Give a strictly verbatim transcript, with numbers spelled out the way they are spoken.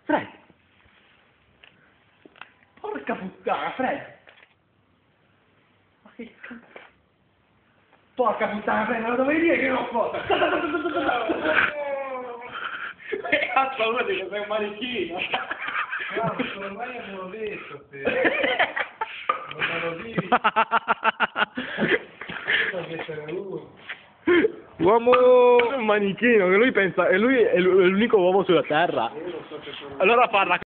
Fred! Porca puttana, Fred! Ma che cazzo? Porca puttana, Fred, non lo dovevi dire che non posso! Che cazzo vuol dire che sei un manichino? No, ormai abbiamo detto te. Non me lo dici. Che sei uno. Uomo un manichino, che lui pensa, e lui è l'unico uomo sulla terra. Io non so che sono. Allora parla